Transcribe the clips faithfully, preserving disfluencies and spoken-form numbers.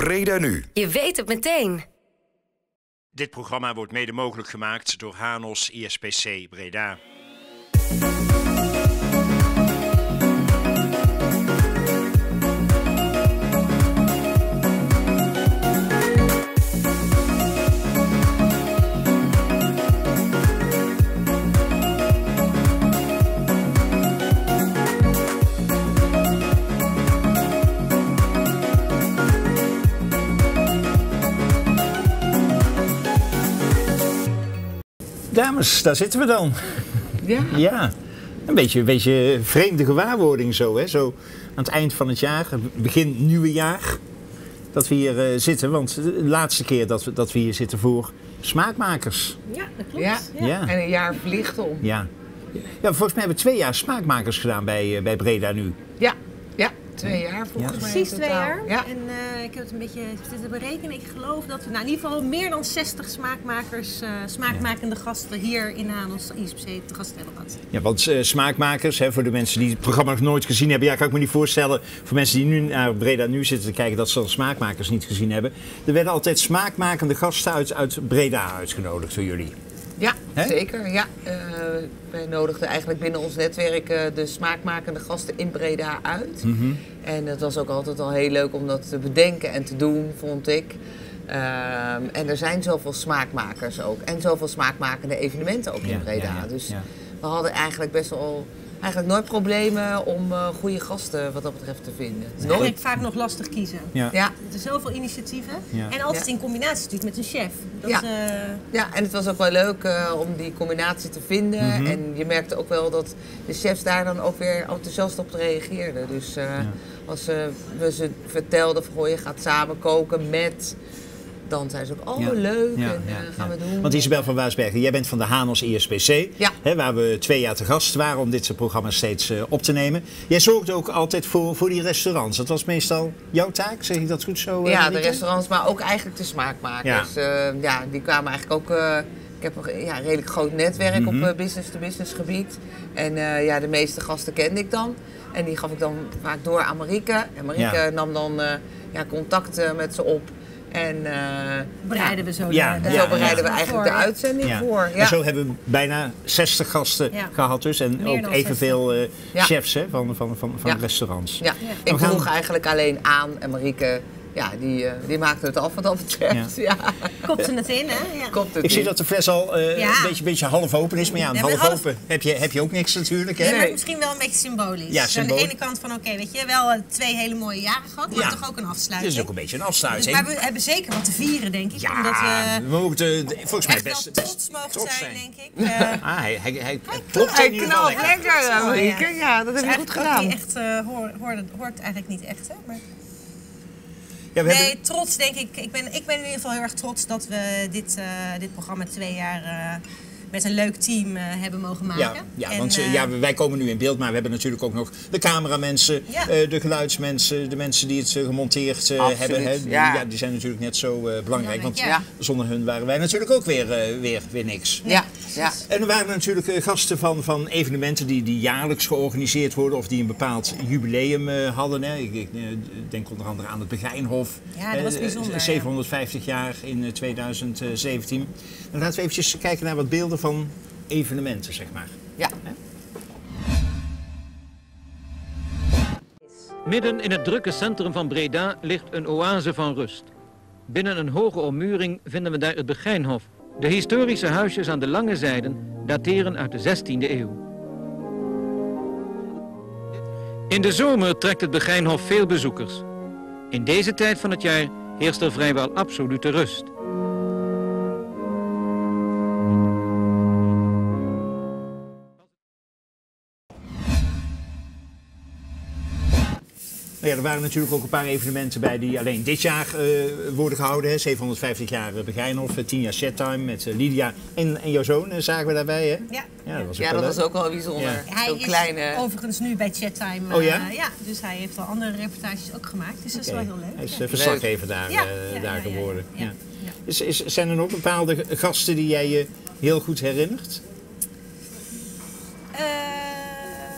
Breda Nu. Je weet het meteen. Dit programma wordt mede mogelijk gemaakt door Hanos I S P C Breda. Dames, daar zitten we dan. Ja. Ja. Een beetje, een beetje vreemde gewaarwording zo, hè? Zo aan het eind van het jaar, begin nieuwe jaar, dat we hier uh, zitten. Want de laatste keer dat we, dat we hier zitten voor smaakmakers. Ja, dat klopt. Ja. Ja. Ja. En een jaar vliegt om. Ja. Ja, volgens mij hebben we twee jaar smaakmakers gedaan bij, uh, bij Breda Nu. Ja, ja. Twee jaar volgens Ja. mij. Precies in twee totaal. jaar. Ja. En uh, ik heb het een beetje zitten berekenen. Ik geloof dat we nou, in ieder geval meer dan zestig smaakmakers, uh, smaakmakende gasten hier in Hanos I S P C te gast hebben gehad. Ja, want uh, smaakmakers, hè, voor de mensen die het programma nog nooit gezien hebben, ja, kan ik me niet voorstellen, voor mensen die nu naar Breda Nu zitten te kijken, dat ze dan smaakmakers niet gezien hebben. Er werden altijd smaakmakende gasten uit, uit Breda uitgenodigd door jullie. Ja, Hè? zeker. Ja. Uh, wij nodigden eigenlijk binnen ons netwerk uh, de smaakmakende gasten in Breda uit. Mm-hmm. En het was ook altijd al heel leuk om dat te bedenken en te doen, vond ik. Um, en er zijn zoveel smaakmakers ook. En zoveel smaakmakende evenementen ook Ja, in Breda. ja, ja, dus ja. we hadden eigenlijk best wel eigenlijk nooit problemen om uh, goede gasten wat dat betreft te vinden. Het is Nooit. eigenlijk vaak nog lastig kiezen. Ja. Ja. Er zijn zoveel initiatieven. Ja. En altijd Ja. in combinatie natuurlijk met een chef. Dat, Ja. uh, Ja, en het was ook wel leuk uh, om die combinatie te vinden. Mhm. En je merkte ook wel dat de chefs daar dan ook weer enthousiast op reageerden. Dus uh, Ja. als uh, we ze vertelden van, goh, je gaat samen koken met... Dan zijn ze ook, oh Ja. leuk, Ja, en uh, ja, gaan ja. we doen. Want Isabel van Waasbergen, jij bent van de Hanos I S P C, Ja. hè, waar we twee jaar te gast waren om dit programma steeds uh, op te nemen. Jij zorgde ook altijd voor, voor die restaurants. Dat was meestal jouw taak, zeg ik dat goed zo? Uh, Ja, de Marieke? restaurants, maar ook eigenlijk de smaakmakers. Ja, uh, ja die kwamen eigenlijk ook... Uh, ik heb een ja, redelijk groot netwerk Mhm. op uh, business-to-business gebied. En uh, ja, de meeste gasten kende ik dan. En die gaf ik dan vaak door aan Marieke. En Marieke Ja. nam dan uh, ja, contact uh, met ze op. En uh, bereiden we zo Ja, de, En de- zo ja, bereiden ja. we eigenlijk voor. de uitzending Ja. voor. En Ja. zo hebben we bijna zestig gasten Ja. gehad dus. En Meer ook dan evenveel uh, Ja. chefs hè, van, van, van, van Ja. restaurants. Ja. Ik We gaan- vroeg eigenlijk alleen aan en Marieke, ja, die, uh, die maakte het af wat dat betreft. Ja. Kopte het in, hè? Ja. Komt het Ik zie in. dat de fles al uh, Ja. een beetje, beetje half open is. Maar ja, een Ja, maar half half- open heb je, heb je ook niks natuurlijk. Hè? Ja, maar Nee. misschien wel een beetje symbolisch. Ja, Dus aan de symbol- ene kant van, oké, weet je, wel uh, twee hele mooie jaren gehad, maar Ja. toch ook een Het afsluiting. is ook een beetje een Dus, afsluiting. maar we hebben zeker wat te vieren, denk ik. Ja, Omdat we we moeten de- de- volgens mij echt wel best, trots best mogen trots zijn, zijn. denk ik. Uh, Ah, hij, hij, hij, klopt Hij in ieder geval knalt lekker. lekker, Ja, Marieke. ja. Ja, dat heb je goed eigenlijk ook gedaan. niet echt, uh, hoor, hoort, hoort eigenlijk niet echt, hè? Maar... Ja, we Nee, hebben, trots denk ik. Ik ben, ik ben in ieder geval heel erg trots dat we dit, uh, dit programma twee jaar uh, met een leuk team uh, hebben mogen maken. ja, ja, En, want uh, uh, ja, wij komen nu in beeld, maar we hebben natuurlijk ook nog de cameramensen, Ja. uh, de geluidsmensen, de mensen die het uh, gemonteerd uh, Absoluut, hebben. Hè. Die, ja. ja, die zijn natuurlijk net zo uh, belangrijk, Belangrijk, want ja. zonder hun waren wij natuurlijk ook weer, uh, weer, weer niks. Ja, ja. En er waren natuurlijk uh, gasten van, van evenementen die, die jaarlijks georganiseerd worden of die een bepaald jubileum uh, hadden. Hè. Ik, ik uh, denk onder andere aan het Begijnhof. Ja, dat was Uh, bijzonder, ja. zevenhonderdvijftig jaar in uh, tweeduizend zeventien. Dan laten we eventjes kijken naar wat beelden van evenementen, zeg maar. Ja. Midden in het drukke centrum van Breda ligt een oase van rust. Binnen een hoge ommuring vinden we daar het Begijnhof. De historische huisjes aan de lange zijden dateren uit de zestiende eeuw. In de zomer trekt het Begijnhof veel bezoekers. In deze tijd van het jaar heerst er vrijwel absolute rust. Nou ja, er waren natuurlijk ook een paar evenementen bij die alleen dit jaar uh, worden gehouden. Hè. zevenhonderdvijftig jaar uh, Begijnhof, uh, tien jaar Chattime met uh, Lydia en, en jouw zoon uh, zagen we daarbij. Hè? Ja. Ja, dat was ook Ja, wel dat leuk. was ook wel bijzonder. Ja. Hij Zo'n is kleine... overigens nu bij Chattime. Oh ja? Uh, ja, dus hij heeft al andere reportages ook gemaakt. Dus dat is Oké. wel heel leuk. Hij is ja. uh, verslaggever daar, Ja, uh, ja, daar ja, ja, geworden. ja, Ja. ja. Is, is, zijn er nog bepaalde gasten die jij je heel goed herinnert? Uh, nou ja,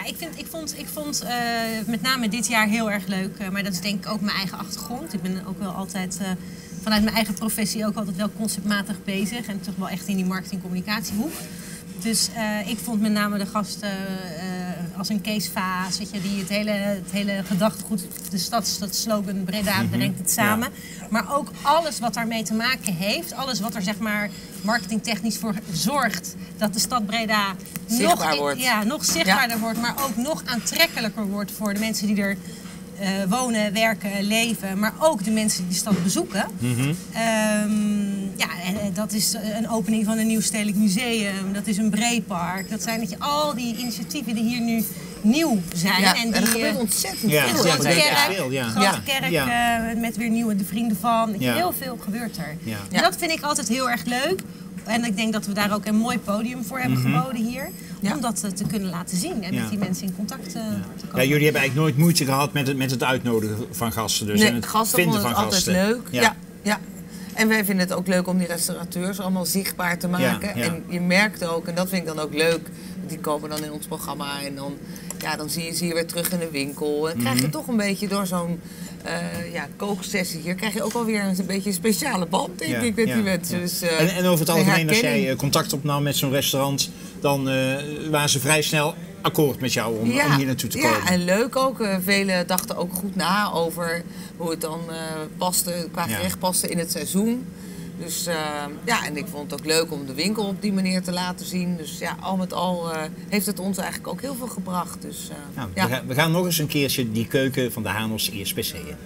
ik, vind, ik vond, ik vond uh, met name dit jaar heel erg leuk. Uh, maar dat is denk ik ook mijn eigen achtergrond. Ik ben ook wel altijd uh, vanuit mijn eigen professie ook altijd wel conceptmatig bezig. En toch wel echt in die marketing-communicatiehoek. Dus uh, ik vond met name de gasten uh, als een Kees Vaas, weet je, die het hele, het hele gedachtegoed, de stadsslogan Breda mm-hmm. brengt het samen. Ja. Maar ook alles wat daarmee te maken heeft, alles wat er zeg maar marketingtechnisch voor zorgt dat de stad Breda zichtbaar nog, wordt. Ja, nog zichtbaarder ja. wordt, maar ook nog aantrekkelijker wordt voor de mensen die er Uh, wonen, werken, leven, maar ook de mensen die de stad bezoeken. Mm-hmm. um, ja, en dat is een opening van een nieuw stedelijk museum, dat is een breepark. Dat zijn dat je, al die initiatieven die hier nu nieuw zijn. Ja, en, die, en er gebeurt ontzettend ja, veel. Grote Ja, kerk, veel, ja. grote Ja. kerk Ja. Uh, met weer nieuwe de vrienden van. Ja. Heel veel gebeurt er. Ja. En dat vind ik altijd heel erg leuk. En ik denk dat we daar ook een mooi podium voor hebben mm-hmm. geboden hier. Ja. Om dat te kunnen laten zien en ja. met die mensen in contact uh, ja. te komen. Ja, jullie hebben eigenlijk nooit moeite gehad met het, met het uitnodigen van gasten. Dus nee, en het gasten vinden vonden van het gasten. altijd leuk. Ja. Ja, ja. En wij vinden het ook leuk om die restaurateurs allemaal zichtbaar te maken. Ja, ja. En je merkt ook, en dat vind ik dan ook leuk, die komen dan in ons programma en dan, ja, dan zie je ze hier weer terug in de winkel. En dan krijg je mm-hmm. toch een beetje door zo'n uh, ja, kooksessie hier, krijg je ook alweer een, een beetje een speciale band, denk ja, ik, met ja, die mensen. Ja. Dus, uh, en, en over het algemeen, als jij contact opnam met zo'n restaurant, dan uh, waren ze vrij snel akkoord met jou om, ja, om hier naartoe te komen. Ja, en leuk ook. Uh, velen dachten ook goed na over hoe het dan uh, paste, qua gerecht ja. paste in het seizoen. Dus uh, ja, en ik vond het ook leuk om de winkel op die manier te laten zien. Dus ja, al met al uh, heeft het ons eigenlijk ook heel veel gebracht. Dus, uh, nou, ja. we, gaan, we gaan nog eens een keertje die keuken van de Hanos E S P C in.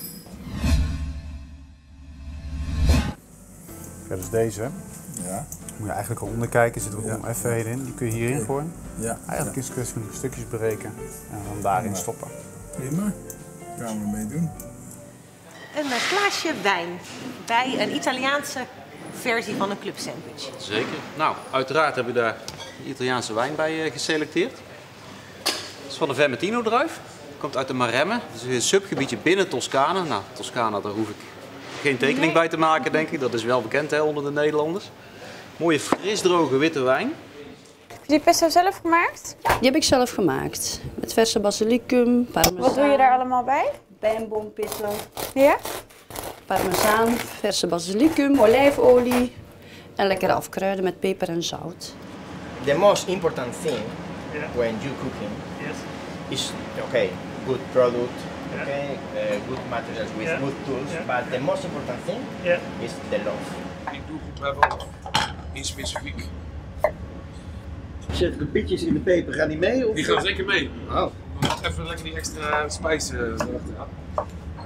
Ja, dus deze. Ja. Moet je eigenlijk al onderkijken, zitten we ja. oneffenheden in. Die kun je hierin okay. gooien. Ja. Eigenlijk is het kwestie van stukjes breken en dan daarin stoppen. Prima. Gaan we ermee doen. Een glaasje wijn bij een Italiaanse versie van een club sandwich. Zeker. Nou, uiteraard hebben we daar Italiaanse wijn bij uh, geselecteerd. Het is van de Vermentino druif. Komt uit de Maremme. Dat is een subgebiedje binnen Toscane. Nou, Toscane, daar hoef ik geen tekening nee. bij te maken, denk ik. Dat is wel bekend hè, onder de Nederlanders. Mooie frisdroge witte wijn. Heb je die pesto zelf gemaakt? Die heb ik zelf gemaakt. Met verse basilicum, parmezaan. Wat doe je daar allemaal bij? Bijnboompitten. Ja? Parmezaan, verse basilicum, olijfolie. En lekker afkruiden met peper en zout. The most important thing yeah. when you cooking yes. is okay, good product, yeah. okay, uh, good materials with yeah. good tools, yeah. but the most important thing yeah. is the love. Die doelgroep hebben in specifiek. Zet ik de pitjes in de peper, gaan die mee? Of? Die gaan zeker mee. Oh. Even lekker die extra spijs uh, erachteraan. Uh,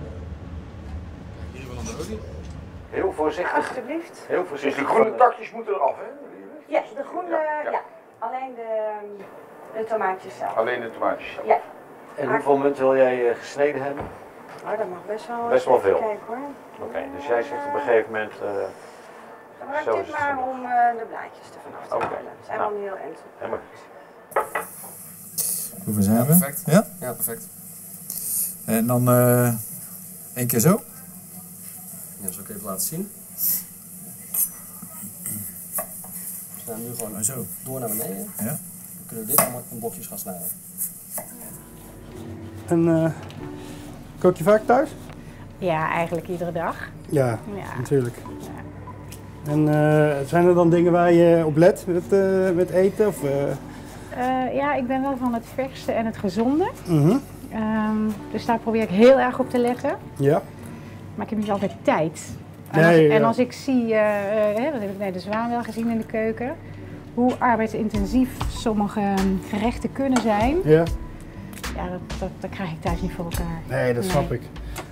hier hebben we dan de olie. Heel voorzichtig. Alsjeblieft. Heel voorzichtig. Dus de groene takjes moeten eraf, hè? Ja, de groene, ja. ja. Alleen de, de tomaatjes zelf. Alleen de tomaatjes zelf. Ja. En hoeveel munt wil jij uh, gesneden hebben? Oh, dat mag best wel. Best wel veel. Kijken, hoor. Oké, okay, dus jij zegt op een gegeven moment. Uh, Gebruik dit maar om uh, de blaadjes ervan af te halen. Okay. Dat zijn wel nou, heel erg. Helemaal goed. Hoeveel zijn we? Ja, perfect. Ja? Ja, perfect. En dan uh, één keer zo. Ja, dat zal ik even laten zien. We gaan nu gewoon zo door naar beneden. Ja. Dan kunnen we dit allemaal in blokjes gaan snijden. En uh, kook je vaak thuis? Ja, eigenlijk iedere dag. Ja, ja. natuurlijk. Ja. En uh, zijn er dan dingen waar je op let met, uh, met eten? Of, uh... Uh, ja, ik ben wel van het verste en het gezonde. Mm-hmm. um, dus daar probeer ik heel erg op te letten. Ja. Maar ik heb niet altijd tijd. En, nee, als, ja. en als ik zie, uh, uh, dat heb ik bij de Zwaan wel gezien in de keuken, hoe arbeidsintensief sommige gerechten kunnen zijn. Ja. Ja, dat, dat, dat krijg ik thuis niet voor elkaar. Nee, dat nee. snap ik.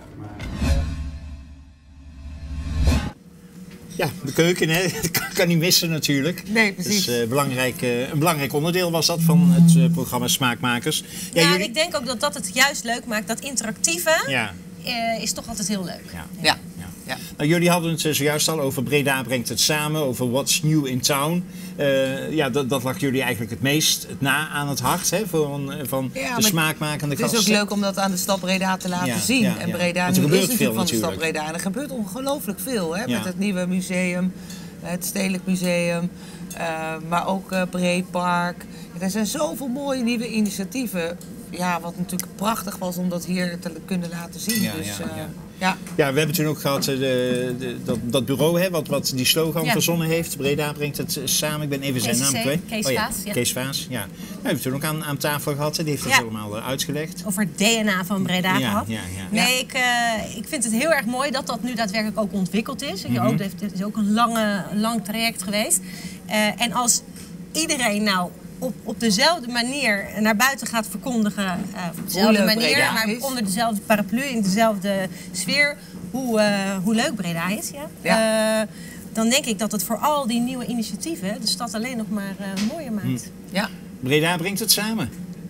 Ja, de keuken, hè? Dat kan, kan niet missen natuurlijk. Nee, precies. Dus, uh, belangrijk, uh, een belangrijk onderdeel was dat van het uh, programma Smaakmakers. Ja, ja jullie... ik denk ook dat dat het juist leuk maakt. Dat interactieve ja. uh, is toch altijd heel leuk. Ja. Ja. ja. Ja. Nou, jullie hadden het zojuist al over Breda brengt het samen, over what's new in town. Uh, ja, dat, dat lag jullie eigenlijk het meest het na aan het hart, hè, van, van ja, de smaakmakende gasten. Het is ook leuk om dat aan de stad Breda te laten ja, zien. Ja, en Breda ja. nu is natuurlijk van de stad Breda. En er gebeurt ongelooflijk veel, hè, ja. met het nieuwe museum. het Stedelijk Museum, uh, maar ook uh, Breepark. Er zijn zoveel mooie nieuwe initiatieven. Ja, wat natuurlijk prachtig was om dat hier te kunnen laten zien. Ja, dus, ja, uh, ja. Ja. ja, we hebben toen ook gehad de, de, dat, dat bureau hè, wat, wat die slogan ja. verzonnen heeft. Breda brengt het samen. Ik ben even zijn naam kwijt. Kees oh, ja. Vaas. Ja. Kees Vaas, ja. We hebben toen ook aan, aan tafel gehad. Hè. Die heeft het ja. allemaal uh, uitgelegd. Over het D N A van Breda ja, gehad. Ja, ja. Nee, ik, uh, ik vind het heel erg mooi dat dat nu daadwerkelijk ook ontwikkeld is. Mm-hmm. ook, het is ook een lange, lang traject geweest. Uh, en als iedereen nou op, op dezelfde manier naar buiten gaat verkondigen, uh, op dezelfde manier, maar is. onder dezelfde paraplu, in dezelfde sfeer, hoe, uh, hoe leuk Breda is. Ja? Ja. Uh, dan denk ik dat het voor al die nieuwe initiatieven de stad alleen nog maar uh, mooier maakt. Hm. Ja. Breda brengt het samen.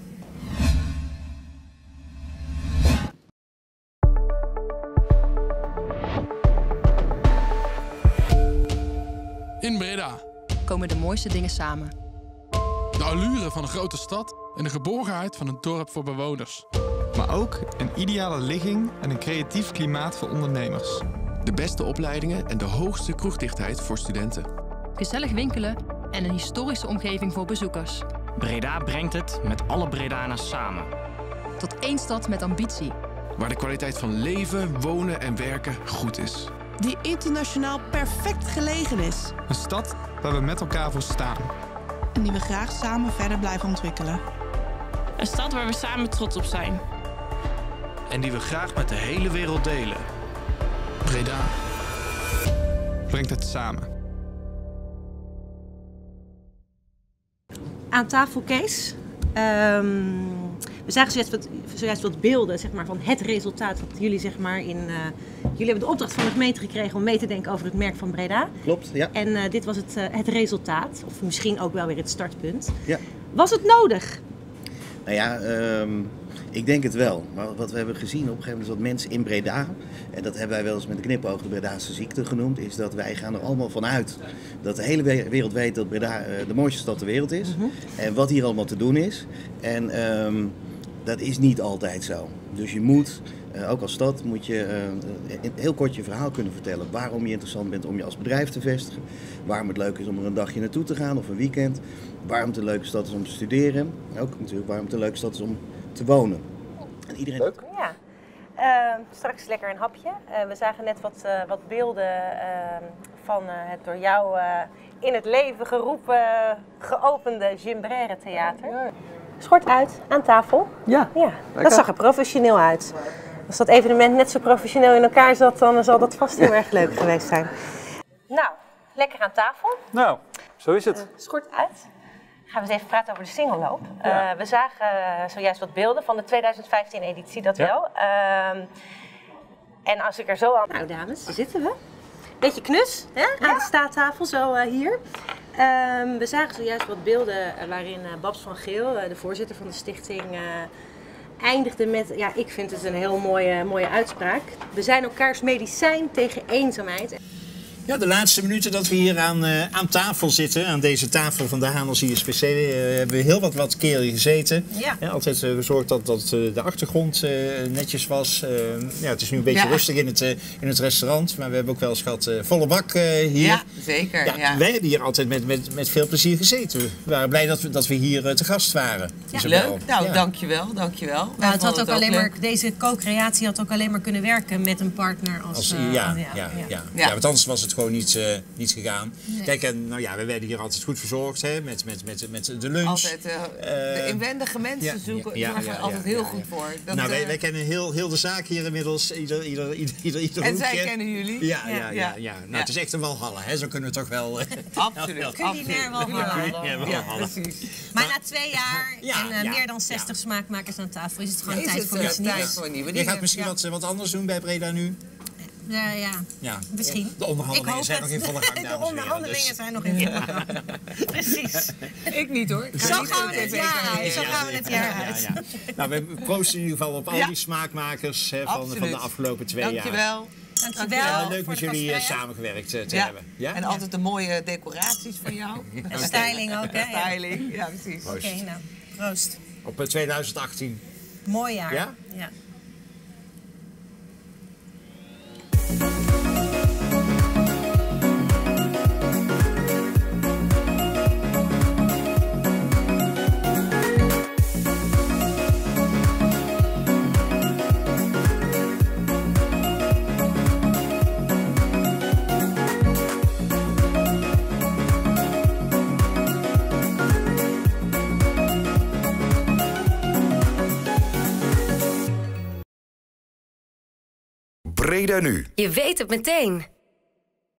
In Breda komen de mooiste dingen samen. De allure van een grote stad en de geborgenheid van een dorp voor bewoners. Maar ook een ideale ligging en een creatief klimaat voor ondernemers. De beste opleidingen en de hoogste kroegdichtheid voor studenten. Gezellig winkelen en een historische omgeving voor bezoekers. Breda brengt het met alle Bredaners samen. Tot één stad met ambitie. Waar de kwaliteit van leven, wonen en werken goed is. Die internationaal perfect gelegen is. Een stad waar we met elkaar voor staan. En die we graag samen verder blijven ontwikkelen. Een stad waar we samen trots op zijn. En die we graag met de hele wereld delen. Breda brengt het samen. Aan tafel, Kees. Um, we zagen zojuist wat, zojuist wat beelden zeg maar, van het resultaat wat jullie zeg maar in... Uh, jullie hebben de opdracht van de gemeente gekregen om mee te denken over het merk van Breda. Klopt, ja. En uh, dit was het, uh, het resultaat, of misschien ook wel weer het startpunt. Ja. Was het nodig? Nou ja, um, ik denk het wel. Maar wat we hebben gezien op een gegeven moment is dat mensen in Breda, en dat hebben wij wel eens met een knipoog de Bredaanse ziekte genoemd, is dat wij gaan er allemaal van uit dat de hele wereld weet dat Breda uh, de mooiste stad ter wereld is. Mm-hmm. En wat hier allemaal te doen is. En um, dat is niet altijd zo. Dus je moet, uh, ook als stad, moet je uh, heel kort je verhaal kunnen vertellen. Waarom je interessant bent om je als bedrijf te vestigen. Waarom het leuk is om er een dagje naartoe te gaan of een weekend. Waarom het een leuke stad is om te studeren. Ook natuurlijk waarom het een leuke stad is om te wonen. En iedereen... Leuk. Ja. Uh, straks lekker een hapje. Uh, we zagen net wat, uh, wat beelden uh, van uh, het door jou uh, in het leven geroepen, geopende Gimbrère Theater. Schort uit, aan tafel. Ja, ja dat zag er professioneel uit. Als dat evenement net zo professioneel in elkaar zat, dan zal dat vast heel erg leuk geweest zijn. Nou, lekker aan tafel. Nou, zo is het. Uh, schort uit. Gaan we eens even praten over de singelloop. Ja. Uh, we zagen uh, zojuist wat beelden van de tweeduizend vijftien editie, dat ja. wel. Uh, en als ik er zo aan... Nou dames, daar zitten we. Beetje knus, hè? Aan ja. de staattafel, zo uh, hier. Uh, we zagen zojuist wat beelden uh, waarin uh, Babs van Geel, uh, de voorzitter van de stichting, uh, eindigde met... Ja, ik vind het een heel mooie, mooie uitspraak. We zijn elkaars medicijn tegen eenzaamheid. Ja, de laatste minuten dat we hier aan, uh, aan tafel zitten, aan deze tafel van de Hanos I S P C, uh, hebben we heel wat, wat keren gezeten. Ja. Ja, altijd uh, gezorgd dat, dat uh, de achtergrond uh, netjes was. Uh, ja, het is nu een beetje ja. rustig in het, uh, in het restaurant, maar we hebben ook wel eens gehad uh, volle bak uh, hier. Ja, zeker. Ja, ja. Wij hebben hier altijd met, met, met veel plezier gezeten. We waren blij dat we, dat we hier uh, te gast waren. Ja, leuk. Nou, ja. dankjewel, dankjewel. Nou, het had ook alleen maar, deze co-creatie had ook alleen maar kunnen werken met een partner als... als uh, ja, ja, ja, ja, ja. ja. ja, want anders was het gewoon niet, uh, niet gegaan. Nee. Kijk, en, nou ja, we werden hier altijd goed verzorgd hè, met, met, met, met de lunch. Altijd, uh, de inwendige mensen ja, zoeken, ja, ja, zorgen ja, altijd ja, heel ja, goed ja. voor. Dat, nou, wij, uh, wij kennen heel, heel de zaak hier inmiddels, ieder, ieder, ieder, ieder, ieder En hoekje. zij kennen jullie. Ja, ja, ja. ja, ja. Nou, ja. Het is echt een walhalla, hè? Zo kunnen we toch wel... Uh, absoluut. Culinair walhalla. Ja, ja, precies. Maar na twee jaar ja, en uh, ja, meer dan zestig ja. smaakmakers aan tafel is het gewoon ja, tijd het, voor uh, iets nieuws. tijd voor nieuwe dingen. Je gaat misschien ja. wat, wat anders doen bij Breda nu? Ja, ja, ja. misschien. De onderhandelingen zijn nog in volle gang, dames en heren. De onderhandelingen dus. zijn nog in volle gang. Precies. Ik niet hoor. Ik zo gaan we het jaar uit. Zo gaan we het jaar uit. Ja, ja, ja. Nou, we proosten in ieder geval op al ja. die smaakmakers hè, van, van de afgelopen twee Dankjewel. jaar. Dankjewel. Dankjewel. Leuk met jullie uh, samengewerkt uh, te ja. hebben. Ja? En altijd de mooie decoraties van jou. En styling ook, hè? Styling, ja precies. Oké, okay, nou, proost. Op uh, tweeduizend achttien. Mooi jaar. Ja? Ja. Breda Nu. Je weet het meteen.